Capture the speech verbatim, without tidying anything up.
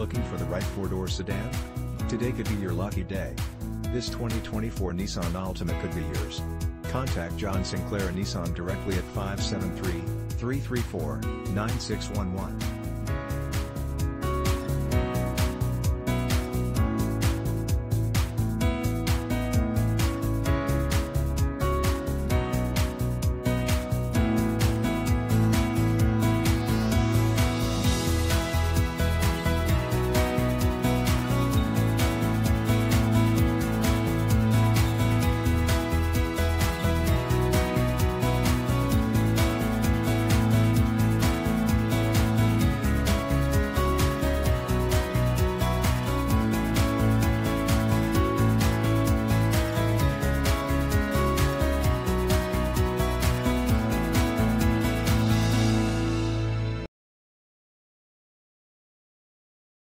Looking for the right four-door sedan? Today could be your lucky day. This twenty twenty-four Nissan Altima could be yours. Contact John Sinclair Nissan directly at five seven three, three three four, nine six one one.